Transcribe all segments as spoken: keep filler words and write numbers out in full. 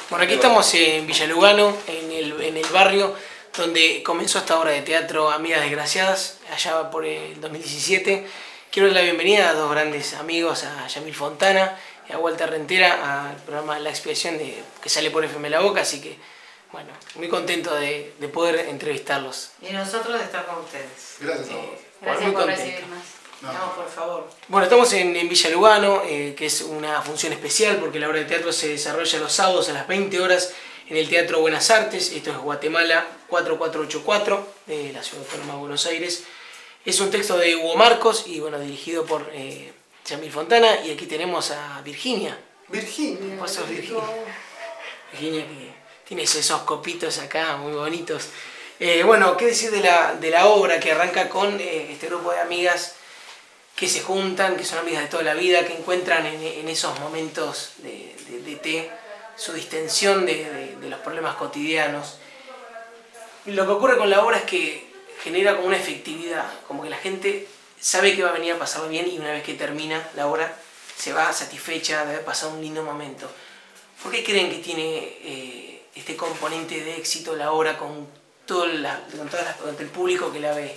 Bueno, aquí estamos en Villa Lugano, en el, en el barrio donde comenzó esta obra de teatro Amigas Desgraciadas, allá por el dos mil diecisiete. Quiero dar la bienvenida a dos grandes amigos, a Yamil Fontana y a Walter Rentera, al programa La Expiación de, que sale por F M La Boca, así que, bueno, muy contento de, de poder entrevistarlos. Y nosotros de estar con ustedes. Gracias a vos. Eh, Gracias por recibirnos. No. no, por favor. Bueno, estamos en, en Villa Lugano, eh, que es una función especial porque la obra de teatro se desarrolla los sábados a las veinte horas en el Teatro Buenas Artes. Esto es Guatemala cuatro cuatro ocho cuatro, de la Ciudad Autónoma de Buenos Aires. Es un texto de Hugo Marcos y bueno, dirigido por eh, Yamil Fontana. Y aquí tenemos a Virginia. Virginia. ¿Vos sos Virginia? Virginia que tiene esos copitos acá muy bonitos. Eh, bueno, ¿qué decir de la, de la obra que arranca con eh, este grupo de amigas que se juntan, que son amigas de toda la vida, que encuentran en, en esos momentos de, de, de té su distensión de, de, de los problemas cotidianos? Lo que ocurre con la obra es que genera como una efectividad, como que la gente sabe que va a venir a pasarlo bien y una vez que termina la obra se va satisfecha de haber pasado un lindo momento. ¿Por qué creen que tiene eh, este componente de éxito la obra con todo, la, con toda la, con el público que la ve?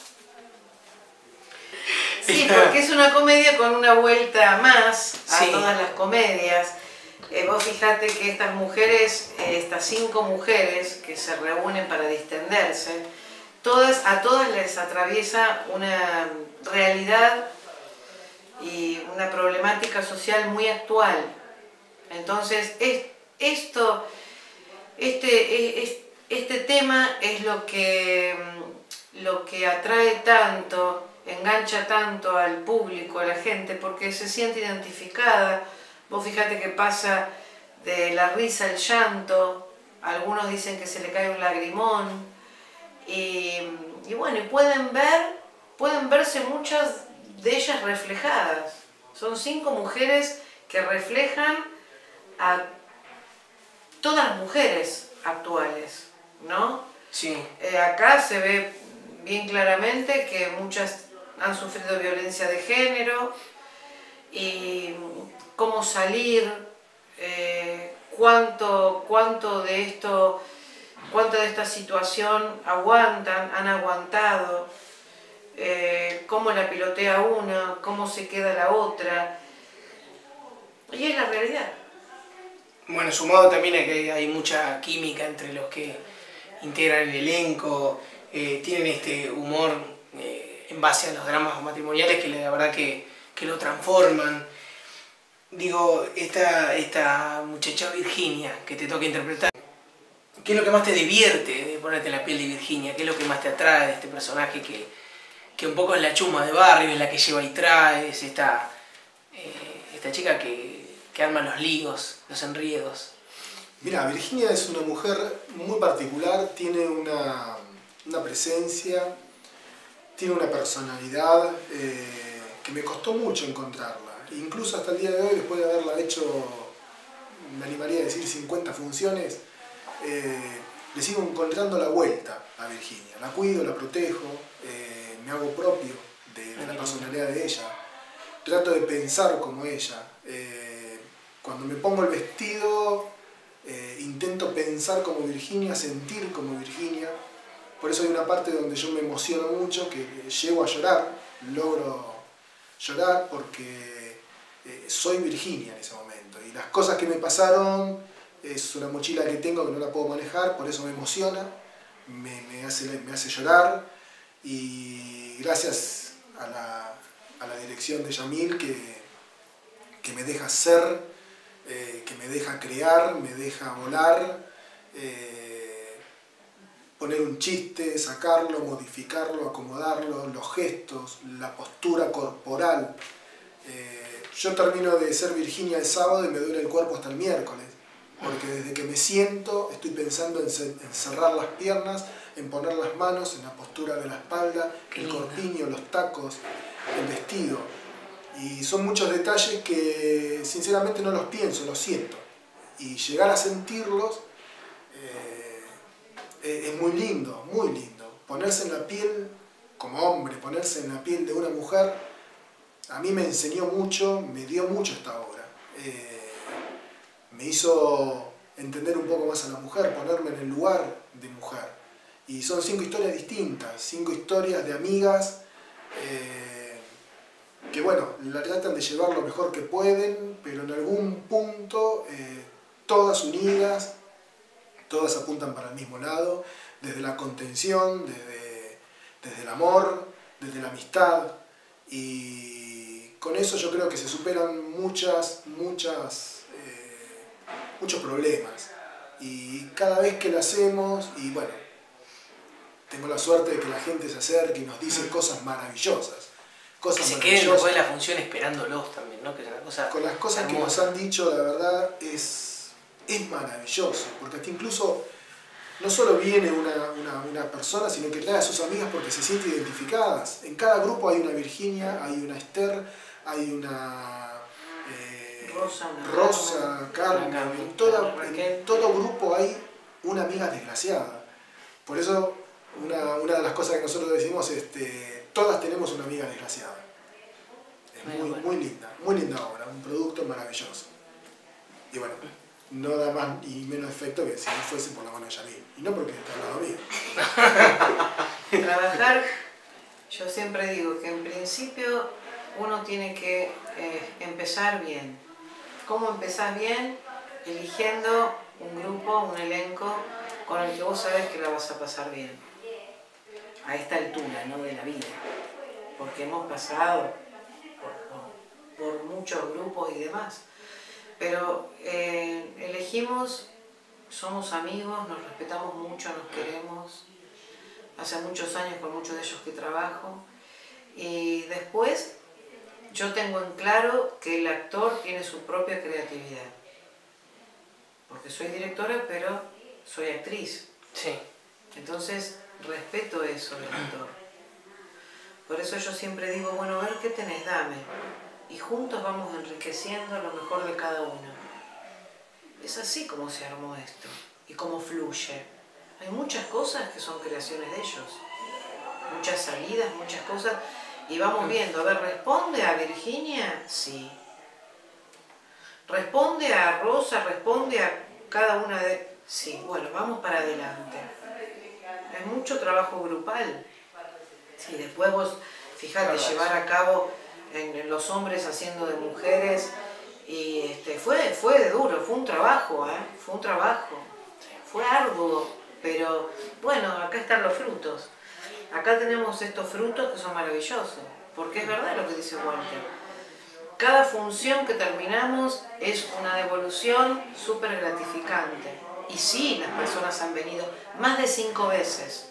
Sí, porque es una comedia con una vuelta más a sí. todas las comedias. Eh, vos fijate que estas mujeres, eh, estas cinco mujeres que se reúnen para distenderse, todas, a todas les atraviesa una realidad y una problemática social muy actual. Entonces, es, esto, este, es, este tema es lo que, lo que atrae tanto, engancha tanto al público, a la gente, porque se siente identificada. Vos fíjate que pasa de la risa al llanto, algunos dicen que se le cae un lagrimón, y, y bueno, y pueden ver, pueden verse muchas de ellas reflejadas. Son cinco mujeres que reflejan a todas las mujeres actuales, ¿no? Sí. Eh, acá se ve bien claramente que muchas han sufrido violencia de género y cómo salir, eh, cuánto, cuánto de esto, cuánto de esta situación aguantan, han aguantado, eh, cómo la pilotea una, cómo se queda la otra, y es la realidad. Bueno, sumado también a que hay mucha química entre los que integran el elenco, eh, tienen este humor eh, en base a los dramas matrimoniales que la verdad que, que lo transforman. Digo, esta, esta muchacha Virginia que te toca interpretar, ¿qué es lo que más te divierte de ponerte en la piel de Virginia? ¿Qué es lo que más te atrae de este personaje que, que un poco es la chuma de barrio, es la que lleva y trae, es esta, eh, esta chica que, que arma los líos, los enriedos? Mira, Virginia es una mujer muy particular, tiene una, una presencia, tiene una personalidad eh, que me costó mucho encontrarla. Incluso hasta el día de hoy, después de haberla hecho, me animaría a decir cincuenta funciones, eh, le sigo encontrando la vuelta a Virginia. La cuido, la protejo, eh, me hago propio de, de la personalidad de ella. Trato de pensar como ella. Eh, cuando me pongo el vestido, eh, intento pensar como Virginia, sentir como Virginia. Por eso hay una parte donde yo me emociono mucho, que llego a llorar, logro llorar porque eh, soy Virginia en ese momento. Y las cosas que me pasaron es una mochila que tengo que no la puedo manejar, por eso me emociona, me, me, hace, me hace llorar. Y gracias a la, a la dirección de Yamil que, que me deja ser, eh, que me deja crear, me deja volar. Eh, poner un chiste, sacarlo, modificarlo, acomodarlo, los gestos, la postura corporal. Eh, yo termino de ser Virginia el sábado y me duele el cuerpo hasta el miércoles, porque desde que me siento estoy pensando en, en cerrar las piernas, en poner las manos en la postura de la espalda, el corpiño, los tacos, el vestido. Y son muchos detalles que sinceramente no los pienso, los siento. Y llegar a sentirlos eh, es muy lindo, muy lindo. Ponerse en la piel, como hombre, ponerse en la piel de una mujer, a mí me enseñó mucho, me dio mucho esta obra. Eh, me hizo entender un poco más a la mujer, ponerme en el lugar de mujer. Y son cinco historias distintas, cinco historias de amigas eh, que, bueno, la tratan de llevar lo mejor que pueden, pero en algún punto eh, todas unidas, todas apuntan para el mismo lado, desde la contención, desde, desde el amor, desde la amistad. Y con eso yo creo que se superan muchas, muchas, eh, muchos problemas. Y cada vez que lo hacemos, y bueno, tengo la suerte de que la gente se acerque y nos dice cosas maravillosas. Cosas que se maravillosas. queden después de la función esperándolos también, ¿no? Que es una cosa Con las cosas hermosa. que nos han dicho, la verdad, es, es maravilloso. Porque hasta incluso no solo viene una, una, una persona, sino que trae a sus amigas porque se sienten identificadas. En cada grupo hay una Virginia, hay una Esther, hay una eh, Rosa, una Rosa, Carmen. Carmen, En, toda, Raquel. en todo grupo hay una amiga desgraciada. Por eso, una, una de las cosas que nosotros decimos es este, todas tenemos una amiga desgraciada. Es Muy muy, bueno. muy linda, muy linda obra, un producto maravilloso. Y bueno, no da más y menos efecto que si no fuese por la mano de Yamil. Y no porque está al lado mío. Trabajar, yo siempre digo que en principio uno tiene que eh, empezar bien. ¿Cómo empezás bien? Eligiendo un grupo, un elenco con el que vos sabés que la vas a pasar bien. A esta altura, ¿no? De la vida. Porque hemos pasado por, por muchos grupos y demás. Pero eh, elegimos, somos amigos, nos respetamos mucho, nos queremos. Hace muchos años con muchos de ellos que trabajo. Y después yo tengo en claro que el actor tiene su propia creatividad. Porque soy directora, pero soy actriz. Sí. Entonces respeto eso del actor. Por eso yo siempre digo, bueno, a ver qué tenés, dame. Y juntos vamos enriqueciendo lo mejor de cada uno. Es así como se armó esto y cómo fluye. Hay muchas cosas que son creaciones de ellos, muchas salidas, muchas cosas, y vamos viendo, a ver, ¿responde a Virginia? Sí. ¿Responde a Rosa? ¿Responde a cada una de...? Sí, bueno, vamos para adelante. Es mucho trabajo grupal. Sí, después vos, fíjate, llevar a cabo en, en los hombres haciendo de mujeres, y este, fue, fue duro, fue un trabajo, ¿eh? Fue un trabajo, fue arduo, pero bueno, acá están los frutos. Acá tenemos estos frutos que son maravillosos, porque es verdad lo que dice Walter. Cada función que terminamos es una devolución súper gratificante. Y sí, las personas han venido más de cinco veces.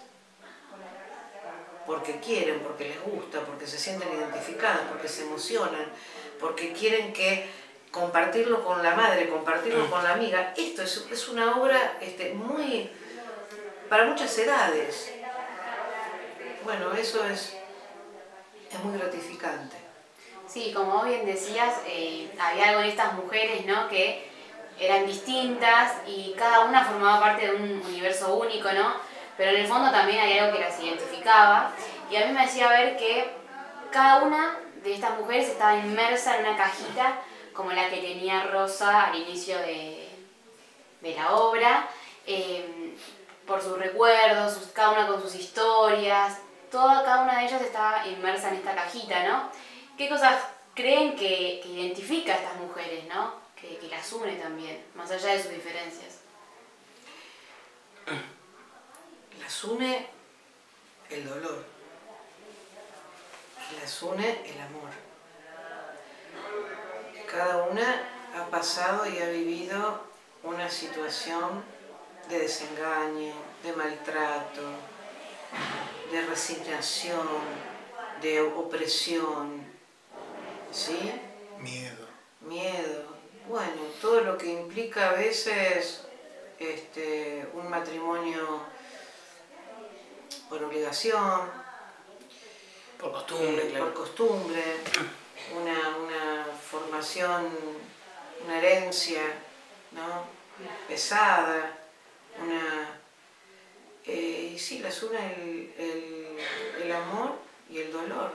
Porque quieren, porque les gusta, porque se sienten identificadas, porque se emocionan, porque quieren que compartirlo con la madre, compartirlo con la amiga. Esto es, es una obra este, muy... para muchas edades. Bueno, eso es, es muy gratificante. Sí, como vos bien decías, eh, había algo en estas mujeres, ¿no? Que eran distintas y cada una formaba parte de un universo único, ¿no? Pero en el fondo también hay algo que las identificaba, y a mí me hacía ver que cada una de estas mujeres estaba inmersa en una cajita como la que tenía Rosa al inicio de, de la obra, eh, por sus recuerdos, sus, cada una con sus historias, toda, cada una de ellas estaba inmersa en esta cajita, ¿no? ¿Qué cosas creen que, que identifica a estas mujeres, ¿no? Que, que las une también, más allá de sus diferencias? Las une el dolor, las une el amor. Cada una ha pasado y ha vivido una situación de desengaño, de maltrato, de resignación, de opresión, ¿sí? Miedo. Miedo. Bueno, todo lo que implica a veces este, un matrimonio por obligación, Por costumbre, eh, claro. por costumbre, una, una formación, una herencia, ¿no? Pesada, una... Eh, y sí, las une el, el, el amor y el dolor.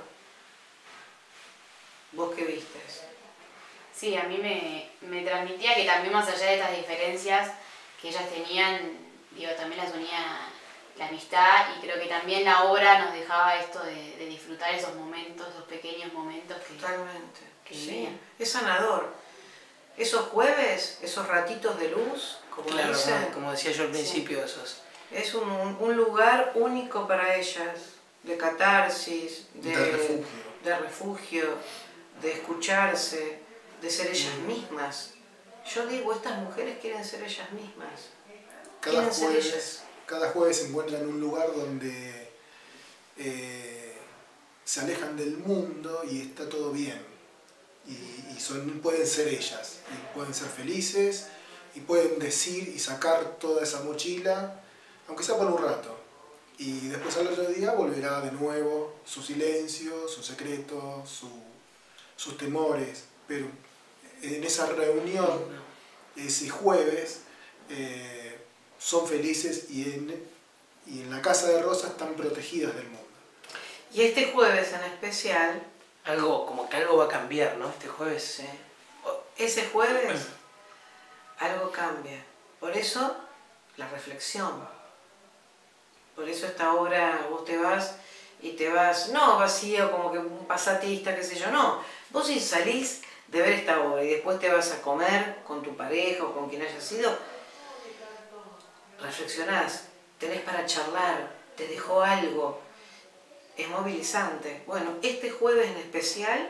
¿Vos qué vistes? Sí, a mí me, me transmitía que también más allá de estas diferencias que ellas tenían, digo, también las unía la amistad, y creo que también la obra nos dejaba esto de, de disfrutar esos momentos, esos pequeños momentos que, Totalmente. que Sí, vivían. es sanador. Esos jueves, esos ratitos de luz, como Claro, dicen, como decía yo al principio, sí, esos... es un, un lugar único para ellas, de catarsis, de, De refugio. de refugio, de escucharse, de ser ellas mismas. Yo digo, estas mujeres quieren ser ellas mismas. Cada Quieren ser ellas. jueves, cada jueves se encuentran en un lugar donde eh, se alejan del mundo y está todo bien. Y, y son, pueden ser ellas, y pueden ser felices, y pueden decir y sacar toda esa mochila, aunque sea por un rato. Y después al otro día volverá de nuevo su silencio, su secreto, su, sus temores. Pero en esa reunión, ese jueves, eh, son felices y en, y en la casa de Rosa están protegidas del mundo. Y este jueves en especial, Algo, como que algo va a cambiar, ¿no? Este jueves, ¿eh? ese jueves, algo cambia. Por eso, la reflexión. Por eso esta obra, vos te vas y te vas, no vacío como que un pasatista, qué sé yo, no. Vos si salís de ver esta obra y después te vas a comer con tu pareja o con quien haya sido, reflexionás, tenés para charlar, te dejó algo, es movilizante. Bueno, este jueves en especial,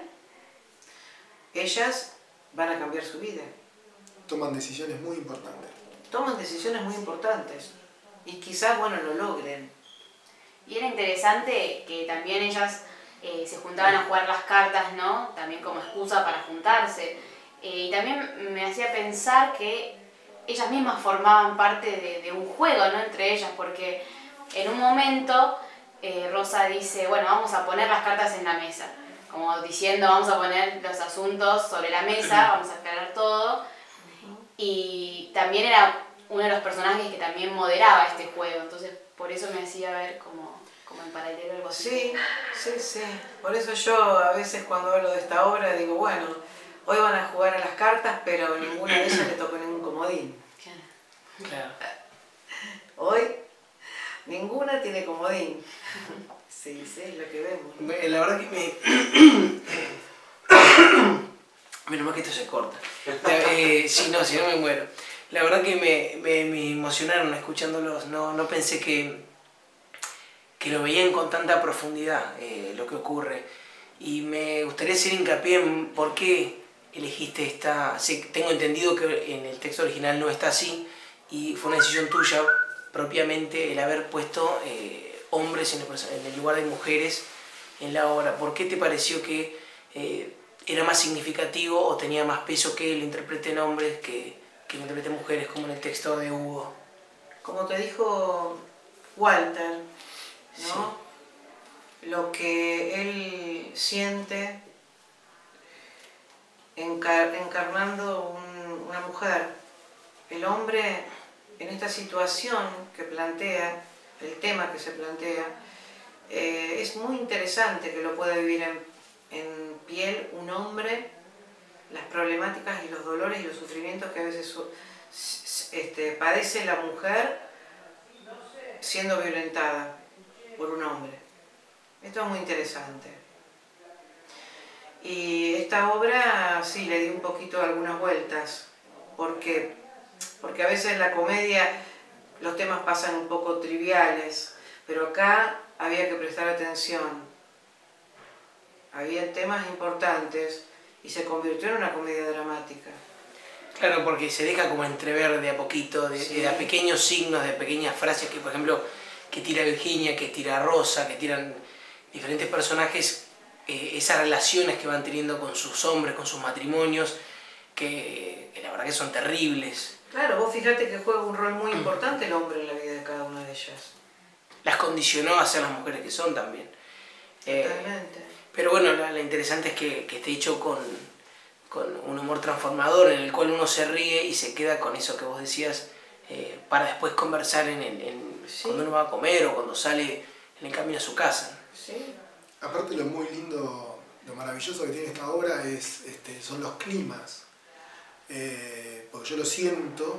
ellas van a cambiar su vida. Toman decisiones muy importantes. Toman decisiones muy importantes y quizás, bueno, lo logren. Y era interesante que también ellas eh, se juntaban a jugar las cartas, ¿no? También como excusa para juntarse. Eh, y también me hacía pensar que ellas mismas formaban parte de, de un juego, ¿no? Entre ellas, porque en un momento eh, Rosa dice, bueno, vamos a poner las cartas en la mesa. Como diciendo, vamos a poner los asuntos sobre la mesa, vamos a aclarar todo. Y también era uno de los personajes que también moderaba este juego, entonces por eso me hacía ver como, como en paralelo algo así. Sí, sí, sí. Por eso yo a veces cuando hablo de esta obra digo, bueno, hoy van a jugar a las cartas, pero ninguna de ellas le tocó ningún comodín. Claro. Hoy ninguna tiene comodín. Sí, sí, es lo que vemos. La verdad que me... Menos mal que esto se corta. Eh, sí, no, si no me muero. La verdad que me, me, me emocionaron escuchándolos. No, no pensé que, que lo veían con tanta profundidad, eh, lo que ocurre. Y me gustaría hacer hincapié en por qué elegiste esta... Sí, tengo entendido que en el texto original no está así, y fue una decisión tuya propiamente el haber puesto eh, hombres en el, en el lugar de mujeres en la obra. ¿Por qué te pareció que eh, era más significativo o tenía más peso que lo interpreten hombres que, que lo interpreten mujeres, como en el texto de Hugo? Como te dijo Walter, ¿no? Sí. Lo que él siente encar encarnando un, una mujer. El hombre, en esta situación que plantea, el tema que se plantea, eh, es muy interesante que lo pueda vivir en, en piel un hombre, las problemáticas y los dolores y los sufrimientos que a veces este, padece la mujer siendo violentada por un hombre. Esto es muy interesante. Y esta obra sí le di un poquito algunas vueltas, porque, porque a veces en la comedia los temas pasan un poco triviales, pero acá había que prestar atención. Había temas importantes y se convirtió en una comedia dramática. Claro, porque se deja como entrever de a poquito, de, Sí. de a pequeños signos, de pequeñas frases que, por ejemplo, que tira Virginia, que tira Rosa, que tiran diferentes personajes, eh, esas relaciones que van teniendo con sus hombres, con sus matrimonios, que, que la verdad que son terribles. Claro, vos fíjate que juega un rol muy importante el hombre en la vida de cada una de ellas. Las condicionó a ser las mujeres que son también. Eh, Totalmente. pero bueno, lo, lo interesante es que, que esté hecho con, con un humor transformador en el cual uno se ríe y se queda con eso que vos decías, eh, para después conversar en, en, en Sí. cuando uno va a comer o cuando sale en el camino a su casa. Sí. Aparte, lo muy lindo, lo maravilloso que tiene esta obra es, este, son los climas. Eh, porque yo lo siento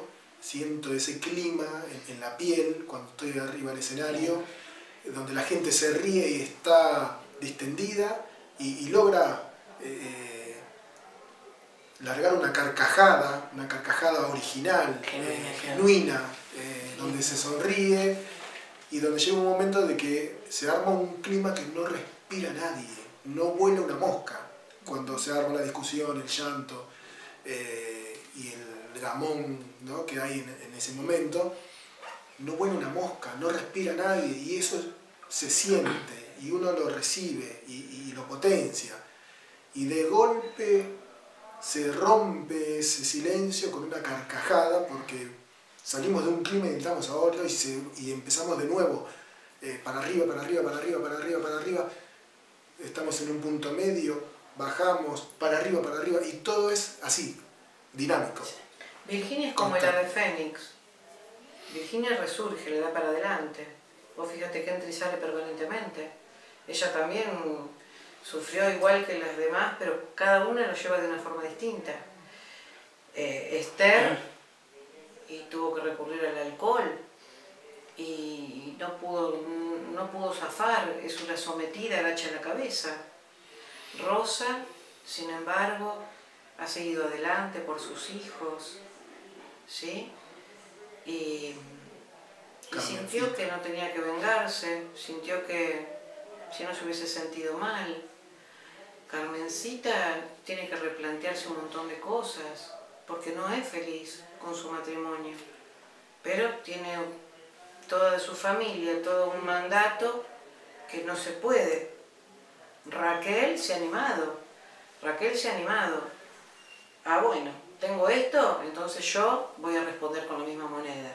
siento ese clima en, en la piel cuando estoy arriba del escenario, donde la gente se ríe y está distendida y, y logra eh, largar una carcajada, una carcajada original, Genuina, eh, claro. genuina, eh, donde se sonríe y donde llega un momento de que se arma un clima que no respira nadie, no vuela una mosca cuando se arma la discusión, el llanto eh, y el gamón, ¿no?, que hay en, en ese momento. No vuela una mosca, no respira nadie y eso se siente y uno lo recibe y, y lo potencia. Y de golpe se rompe ese silencio con una carcajada porque salimos de un clima y entramos a otro y, se, y empezamos de nuevo, eh, para arriba, para arriba, para arriba, para arriba, para arriba. Estamos en un punto medio, bajamos, para arriba, para arriba y todo es así, dinámico. Virginia es como el ave fénix. Virginia resurge, le da para adelante. Vos fíjate que entra y sale permanentemente. Ella también sufrió igual que las demás, pero cada una lo lleva de una forma distinta. Eh, Esther, y tuvo que recurrir al alcohol, y no pudo, no pudo zafar, es una sometida, agacha la cabeza. Rosa, sin embargo, ha seguido adelante por sus hijos, ¿sí? Y, y sintió que no tenía que vengarse, sintió que si no se hubiese sentido mal. Carmencita tiene que replantearse un montón de cosas, porque no es feliz con su matrimonio, pero tiene toda su familia, todo un mandato que no se puede. Raquel se ha animado, Raquel se ha animado. Ah, bueno, tengo esto, entonces yo voy a responder con la misma moneda.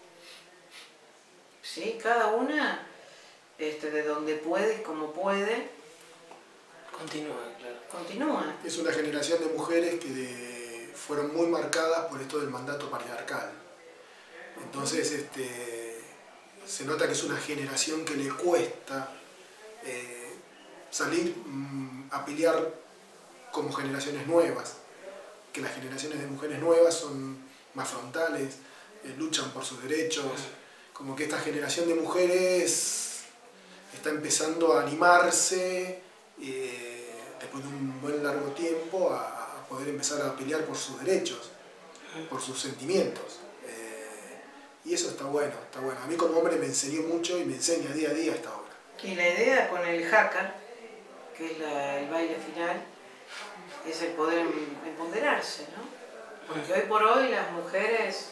¿Sí? Cada una, este, de donde puede y como puede, Continúa, claro. continúa. Es una generación de mujeres que de, fueron muy marcadas por esto del mandato patriarcal. Entonces este, se nota que es una generación que le cuesta eh, salir mmm, a pelear como generaciones nuevas, que las generaciones de mujeres nuevas son más frontales, eh, luchan por sus derechos, como que esta generación de mujeres está empezando a animarse eh, después de un buen largo tiempo a, a poder empezar a pelear por sus derechos, por sus sentimientos. Eh, y eso está bueno, está bueno. A mí como hombre me enseñó mucho y me enseña día a día hasta ahora. Y la idea con el haka, que es la, el baile final, es el poder empoderarse, ¿no? Porque hoy por hoy las mujeres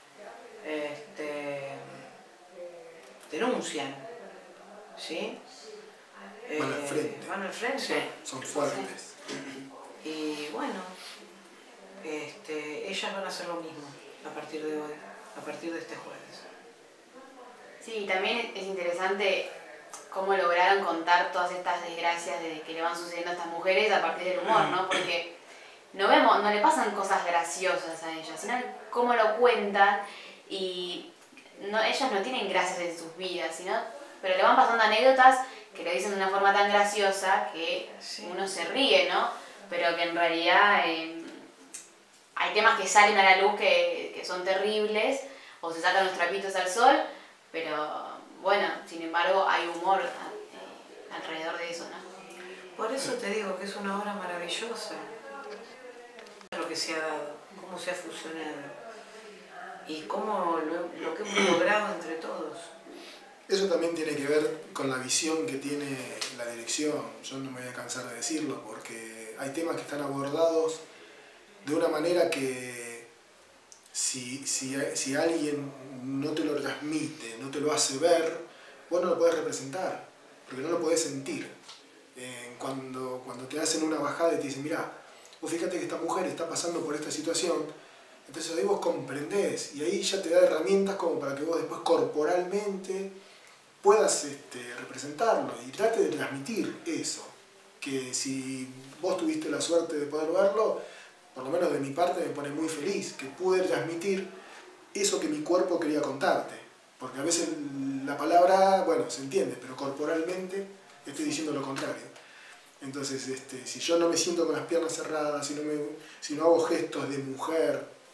este, denuncian, ¿sí? Van al frente. Van al frente. Sí. Son fuertes. Sí. Y bueno, este, ellas van a hacer lo mismo a partir de hoy, a partir de este jueves. Sí, también es interesante cómo lograron contar todas estas desgracias de que le van sucediendo a estas mujeres a partir del humor, ¿no? Porque no vemos, no le pasan cosas graciosas a ellas, sino cómo lo cuentan y no, ellas no tienen gracias en sus vidas, sino, pero le van pasando anécdotas que lo dicen de una forma tan graciosa que sí, uno se ríe, ¿no? Pero que en realidad eh, hay temas que salen a la luz que, que son terribles o se sacan los trapitos al sol, pero bueno, sin embargo hay humor eh, alrededor de eso, ¿no? Por eso te digo que es una obra maravillosa, lo que se ha dado, cómo se ha fusionado y cómo lo, lo que hemos logrado entre todos. Eso también tiene que ver con la visión que tiene la dirección. Yo no me voy a cansar de decirlo porque hay temas que están abordados de una manera que si, si, si alguien no te lo transmite, no te lo hace ver, vos no lo podés representar, porque no lo podés sentir. Eh, cuando, cuando te hacen una bajada y te dicen, mirá, vos fíjate que esta mujer está pasando por esta situación, entonces ahí vos comprendés y ahí ya te da herramientas como para que vos después corporalmente puedas este, representarlo y trate de transmitir eso, que si vos tuviste la suerte de poder verlo, por lo menos de mi parte me pone muy feliz, que pude transmitir eso que mi cuerpo quería contarte, porque a veces la palabra, bueno, se entiende, pero corporalmente estoy diciendo lo contrario. Entonces, este, si yo no me siento con las piernas cerradas, si no, me, si no hago gestos de mujer,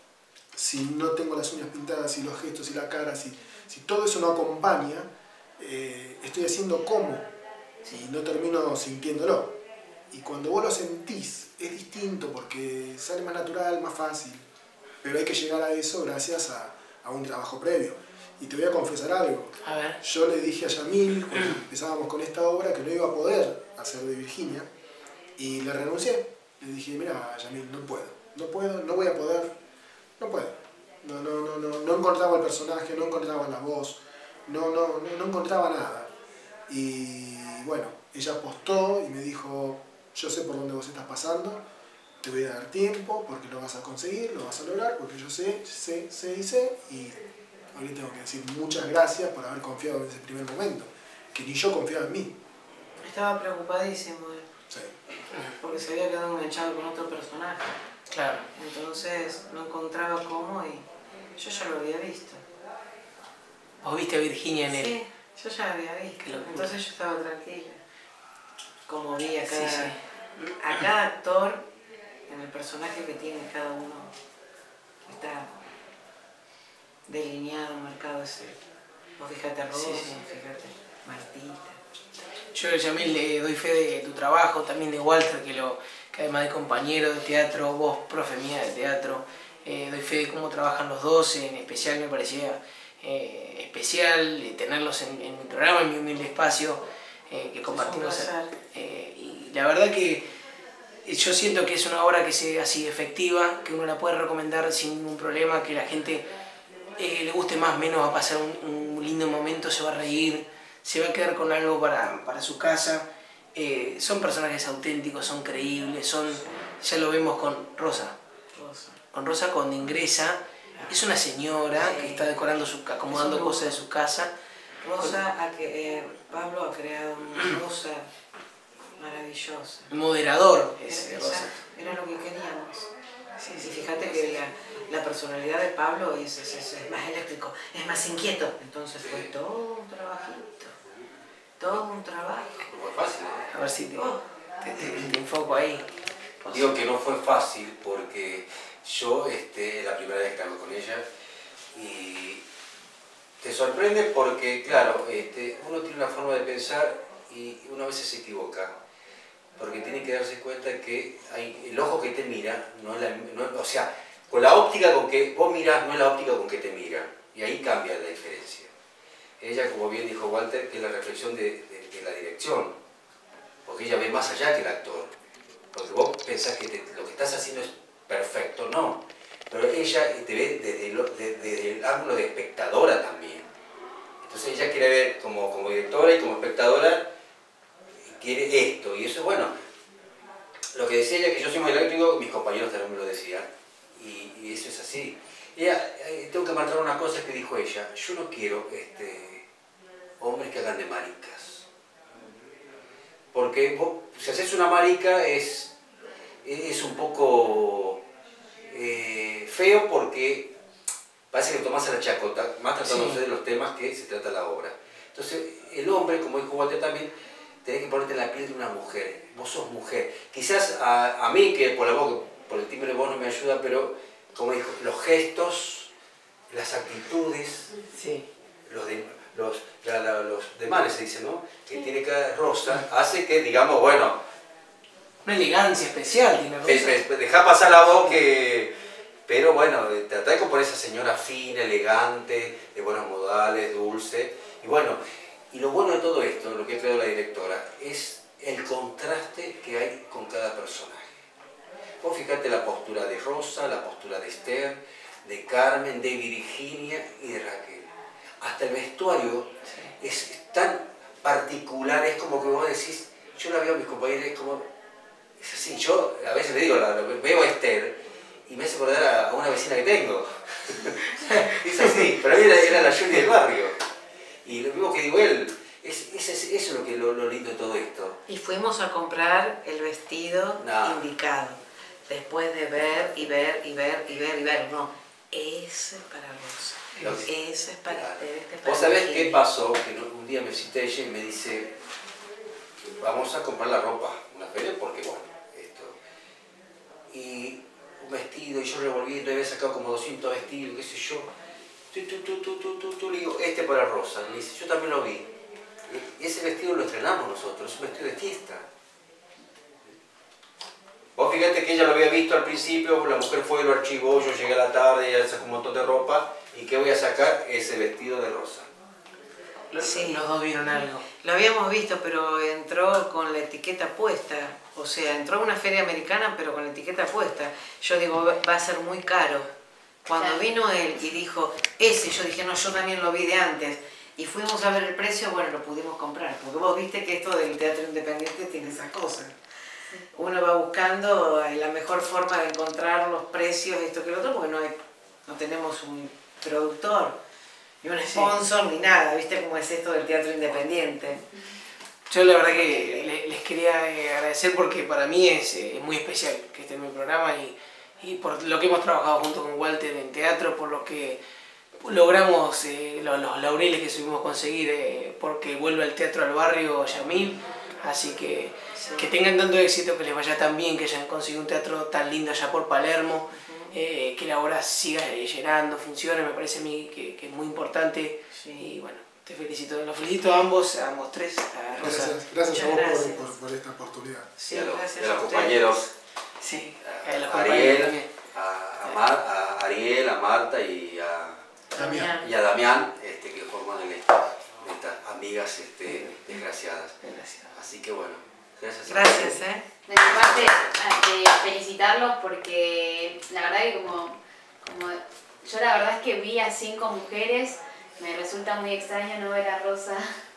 si no tengo las uñas pintadas, si los gestos y la cara, si, si todo eso no acompaña, eh, estoy haciendo como y no termino sintiéndolo. Y cuando vos lo sentís, es distinto porque sale más natural, más fácil. Pero hay que llegar a eso gracias a, a un trabajo previo. Y te voy a confesar algo. A ver. Yo le dije a Yamil, cuando empezábamos con esta obra, que no iba a poder hacer de Virginia. Y le renuncié. Le dije, mira, Yamil, no puedo. No puedo, no voy a poder. No puedo. No, no, no, no, no encontraba el personaje, no encontraba la voz. No, no, no, no encontraba nada. Y bueno, ella apostó y me dijo, yo sé por dónde vos estás pasando, te voy a dar tiempo porque lo vas a conseguir, lo vas a lograr, porque yo sé, sé, sé y sé. Y hoy le tengo que decir muchas gracias por haber confiado en ese primer momento, que ni yo confiaba en mí. Estaba preocupadísimo él, Sí. porque se había quedado enganchado con otro personaje. Claro. Entonces no encontraba cómo y yo ya lo había visto. ¿Vos viste a Virginia en él? Sí, yo ya lo había visto. Qué locura. Entonces yo estaba tranquila. Como vi a Sí, cada, sí. a cada actor en el personaje que tiene cada uno, está delineado, marcado ese. Vos fíjate a Rosa, Sí, sí. fíjate Martita. Yo, Yamil, le doy fe de tu trabajo, también de Walter, que, lo, que además de compañero de teatro, vos, profe mía de teatro, eh, doy fe de cómo trabajan los dos, en especial me parecía eh, especial eh, tenerlos en, en mi programa, en mi humilde espacio, eh, que compartimos. Es un placer. Eh, y la verdad que yo siento que es una obra que sea así efectiva, que uno la puede recomendar sin ningún problema, que la gente eh, le guste más o menos, va a pasar un, un lindo momento, se va a reír, se va a quedar con algo para, para su casa. Eh, son personajes auténticos, son creíbles, son, ya lo vemos con Rosa, Rosa. con Rosa cuando ingresa, es una señora Sí. que está decorando, su, acomodando Es un cosas de su casa. Rosa, ha que, eh, Pablo ha creado una Rosa maravillosa. Moderador es Era, Rosa. exacto, era lo que queríamos. Sí, Y sí, fíjate que la, la personalidad de Pablo es, es, es, es más eléctrico, es más inquieto. Entonces fue todo un trabajito, todo un trabajo. No fue fácil, ¿eh? A ver si te, Oh. te, te, te enfoco ahí. Digo que no fue fácil porque yo este, es la primera vez que hablo con ella y te sorprende porque, claro, este, uno tiene una forma de pensar y uno a veces se equivoca. Porque tiene que darse cuenta que hay, el ojo que te mira, no es la, no, o sea, con la óptica con que vos mirás no es la óptica con que te mira. Y ahí cambia la diferencia. Ella, como bien dijo Walter, que es la reflexión de, de, de la dirección. Porque ella ve más allá que el actor. Porque vos pensás que te, lo que estás haciendo es perfecto, no. Pero ella te ve desde, lo, de, desde el ángulo de espectadora también. Entonces ella quiere ver como, como directora y como espectadora, quiere esto, y eso, bueno, lo que decía ella, que yo soy muy eléctrico, mis compañeros también me lo decían, y, y eso es así. Ella, eh, tengo que marcar una cosa que dijo ella, yo no quiero este, hombres que hagan de maricas, porque vos, si haces una marica es, es un poco eh, feo porque parece que tomás a la chacota, más tratándose Sí. de los temas que se trata la obra. Entonces, el hombre, como dijo Walter también, tenés que ponerte en la piel de una mujer. Vos sos mujer. Quizás a, a mí, que por la voz, por el timbre de voz no me ayuda, pero como dijo, los gestos, las actitudes, Sí. los, de, los, la, la, los demanes se dice, ¿no? Que tiene cada Rosa, hace que, digamos, bueno, Una elegancia especial tiene Rosa. es- es- dejá pasar la voz que... Pero bueno, tratá de componer esa señora fina, elegante, de buenos modales, dulce. Y bueno, y lo bueno de todo esto, lo que ha creado la directora, es el contraste que hay con cada personaje. Vos fijate la postura de Rosa, la postura de Esther, de Carmen, de Virginia y de Raquel. Hasta el vestuario es tan particular, es como que vos decís, yo la veo a mis compañeros, es como, es así, yo a veces le digo, la, la- veo a Esther y me hace acordar a, a una vecina que tengo. Es así, para mí era, era la Johnny del barrio. Y lo mismo que digo él, es, es, es- eso es lo, que, lo, lo lindo de todo esto. Y fuimos a comprar el vestido No. indicado. Después de ver y ver y ver y ver y ver. No, ese es para Rosa. Lo que- Ese es para Claro. Esther, este es para ¿Vos sabés qué Virginia. pasó? Que no- un día me cité ella y me dice, vamos a comprar la ropa, una feria, porque bueno, esto. Y vestido y yo revolviendo y había sacado como doscientos vestidos, qué sé yo. Tú, tú, tú, tú, tú, tú, tú, le digo, este para Rosa. Me dice, yo también lo vi. Y ese vestido lo estrenamos nosotros, es un vestido de fiesta. Vos fíjate que ella lo había visto al principio, la mujer fue, lo archivó, yo llegué a la tarde, ella sacó un montón de ropa, y ¿qué voy a sacar? Ese vestido de Rosa. Sí. Los dos vieron algo. Lo habíamos visto, pero entró con la etiqueta puesta. O sea, entró a una feria americana, pero con la etiqueta puesta. Yo digo, va a ser muy caro. Cuando Claro. vino él y dijo, ese, yo dije, no, yo también lo vi de antes. Y fuimos a ver el precio, bueno, lo pudimos comprar. Porque vos viste que esto del teatro independiente tiene esas cosas. Uno va buscando la mejor forma de encontrar los precios, esto que lo otro, porque no, hay, no tenemos un productor, ni un sponsor, ni nada. ¿Viste cómo es esto del teatro independiente? Yo la verdad que le- les quería eh, agradecer porque para mí es, eh, es muy especial que esté en mi programa y, y por lo que hemos trabajado junto con Walter en teatro, por lo que logramos eh, los, los laureles que supimos conseguir eh, porque vuelve al teatro al barrio Yamil. Así que que tengan tanto éxito, que les vaya tan bien, que hayan conseguido un teatro tan lindo allá por Palermo, eh, que la obra siga eh, llenando, funcione, me parece a mí que, que es muy importante. Sí. Y bueno, te felicito, los felicito a ambos, a ambos tres, a Rosa. Gracias, gracias a vos Muchas por, gracias. por- por esta oportunidad. Sí, y a los, gracias y a los a ustedes. compañeros, Sí, a a los compañeros Ariel, también. a, a, Mar- a Ariel, a Marta y a, Damián. y a Damián, este, que forman el, estas amigas este, desgraciadas. Gracias. Así que bueno, gracias. a Gracias, ustedes. ¿eh? De mi parte, de felicitarlos porque la verdad que como, como yo la verdad es que vi a cinco mujeres, me resulta muy extraño no ver a Rosa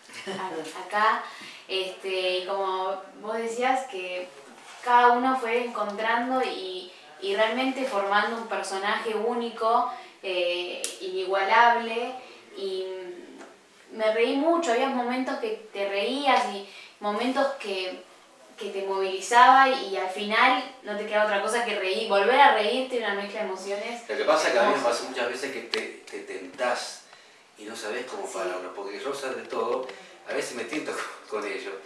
a- acá, este, y como vos decías que cada uno fue encontrando y, y realmente formando un personaje único, eh, inigualable, y me reí mucho, había momentos que te reías y momentos que que te movilizaba y al final no te queda otra cosa que reír, volver a reírte, una mezcla de emociones. Lo que pasa es que a mí me hermosas. pasa muchas veces que te, te tentás y no sabes cómo Sí. pararlo, porque Rosa de todo, a veces me tiento con, con ello.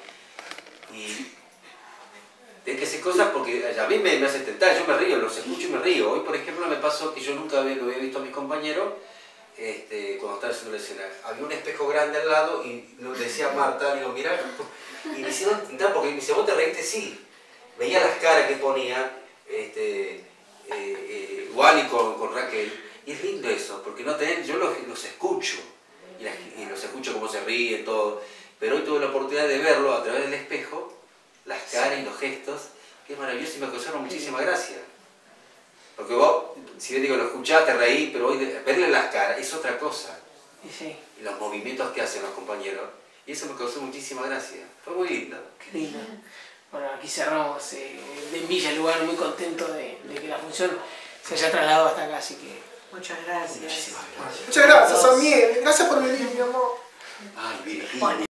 Y de que se cosas porque a mí me, me hace tentar, yo me río, los escucho y me río. Hoy, por ejemplo, me pasó que yo nunca había, lo había visto a mis compañeros este, cuando estaba haciendo la escena. Había un espejo grande al lado y lo decía a Marta, le digo, mirá, y me hicieron tentar porque me dice, ¿vos te reíste? Sí. Veía las caras que ponía este, eh, eh, Wally con, con Raquel, y es lindo eso, porque no tenés, yo los, los escucho, y, las- y los escucho cómo se ríen, todo, pero hoy tuve la oportunidad de verlo a través del espejo, las caras y los gestos, que es maravilloso y me causaron muchísima gracia. Porque vos, si bien digo, lo escuchás, te reí, pero hoy de- verle las caras es otra cosa, Y sí, y los movimientos que hacen los compañeros, y eso me causó muchísima gracia, fue muy lindo. qué lindo. Bueno, aquí cerramos eh, de Villa, el lugar muy contento de, de que la función se haya trasladado hasta acá, así que Muchas gracias. Muchísimas gracias. Muchas gracias, Amiel. Gracias por venir, mi amor. Ay, Virginia.